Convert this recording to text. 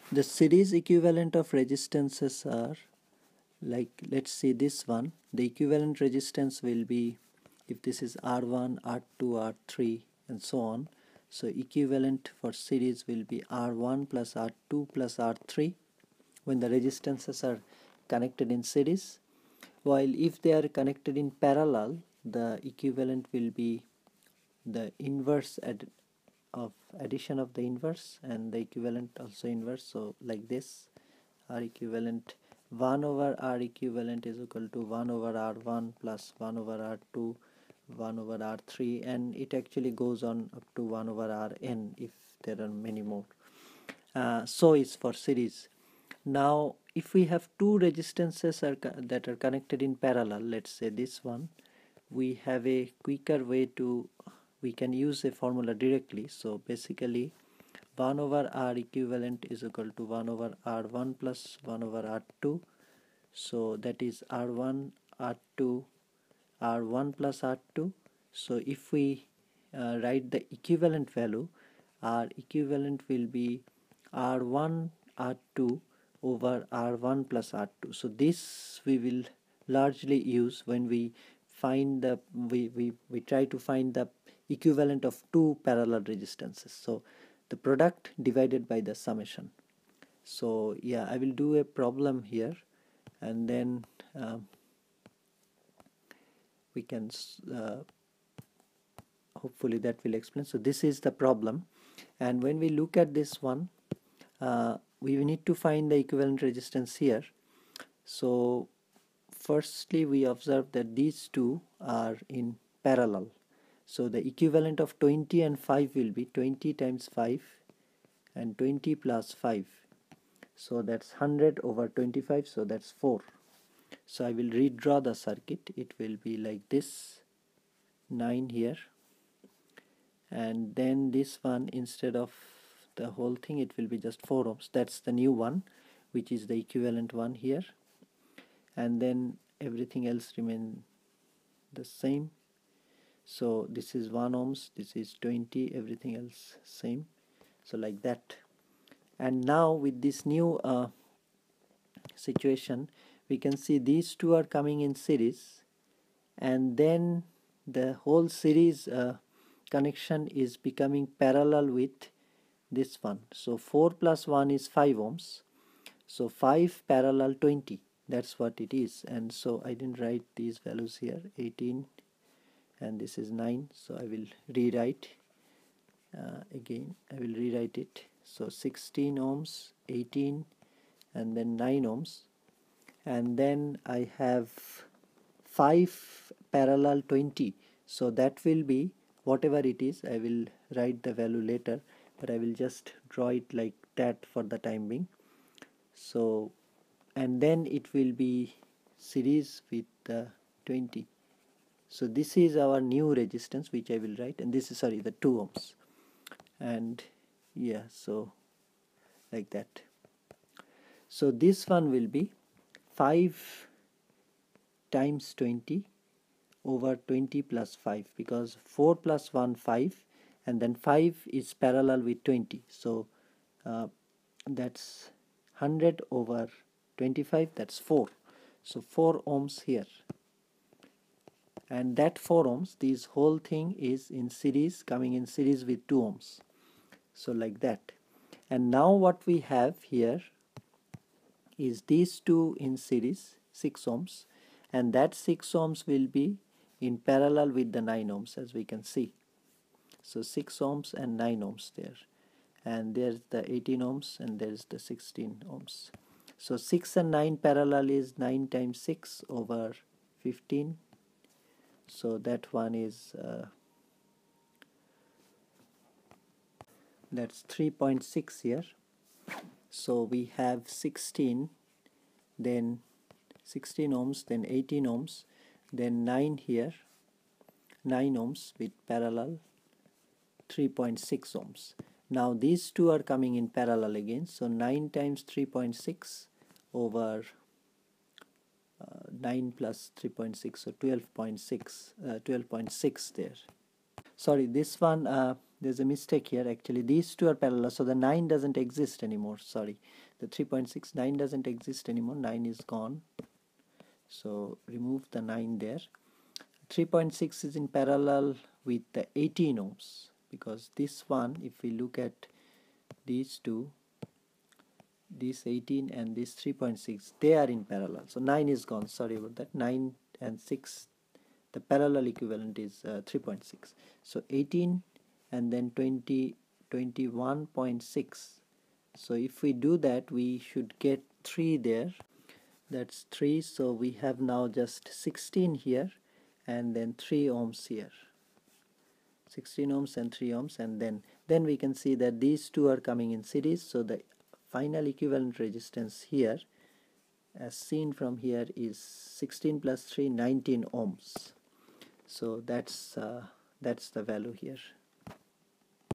The series equivalent of resistances are, like, let's see this one. The equivalent resistance will be, if this is R1, R2, R3 and so on, so equivalent for series will be R1 plus R2 plus R3 when the resistances are connected in series, while if they are connected in parallel, the equivalent will be the inverse of addition of the inverse and the equivalent also inverse. So like this, R equivalent 1 over R equivalent is equal to 1 over R1 plus 1 over R2 1 over R3, and it actually goes on up to 1 over Rn if there are many more. So is for series. Now if we have two resistances that are connected in parallel, let's say this one, we have a quicker way to, we can use a formula directly. So basically 1 over R equivalent is equal to 1 over R1 plus 1 over R2. So that is R1 R2 R1 plus R2. So if we write the equivalent value, R equivalent will be R1 R2 over R1 plus R2. So this we will largely use when we find the we try to find the equivalent of two parallel resistances. So the product divided by the summation. So yeah, I will do a problem here, and then we can hopefully that will explain. So this is the problem, and when we look at this one, we need to find the equivalent resistance here. So firstly we observe that these two are in parallel. So the equivalent of 20 and 5 will be 20 times 5 and 20 plus 5. So that's 100 over 25, so that's 4. So I will redraw the circuit. It will be like this, 9 here, and then this one, instead of the whole thing, it will be just 4 ohms. That's the new one, which is the equivalent one here, and then everything else remain the same. So this is 1 ohms, this is 20, everything else same. So like that. And now with this new situation, we can see these two are coming in series, and then the whole series connection is becoming parallel with this one. So 4 plus 1 is 5 ohms, so 5 parallel 20, that's what it is. And so I didn't write these values here, 18 and this is 9, so I will rewrite again. I will rewrite it. So 16 ohms, 18 and then 9 ohms, and then I have 5 parallel 20, so that will be whatever it is. I will write the value later, but I will just draw it like that for the time being. So and then it will be series with the 20. So this is our new resistance which I will write, and this is, sorry, the 2 ohms, and yeah, so like that. So this one will be 5 times 20 over 20 plus 5, because 4 plus 1 5, and then 5 is parallel with 20, so that's 100 over 25, that's 4. So 4 ohms here, and that 4 ohms, this whole thing is in series, coming in series with 2 ohms. So like that. And now what we have here is these two in series, 6 ohms, and that 6 ohms will be in parallel with the 9 ohms, as we can see. So 6 ohms and 9 ohms there, and there's the 18 ohms and there's the 16 ohms. So 6 and 9 parallel is 9 times 6 over 15, so that one is that's 3.6 here. So we have 16, then 16 ohms, then 18 ohms, then 9 here, 9 ohms with parallel 3.6 ohms. Now these two are coming in parallel again, so 9 times 3.6 over 9 plus 3.6, so 12.6 there. Sorry, this one there's a mistake here. Actually these two are parallel, so the 9 doesn't exist anymore. Sorry, the 3.69 doesn't exist anymore. 9 is gone, so remove the 9 there. 3.6 is in parallel with the 18 ohms, because this one, if we look at these two, this 18 and this 3.6, they are in parallel. So 9 is gone, sorry about that. 9 and 6, the parallel equivalent is 3.6. So 18 and then 21.6. So if we do that, we should get 3 there. That's 3. So we have now just 16 here and then 3 ohms here. 16 ohms and 3 ohms, and then we can see that these two are coming in series. So the final equivalent resistance here, as seen from here, is 16 plus 3, 19 ohms. So that's the value here.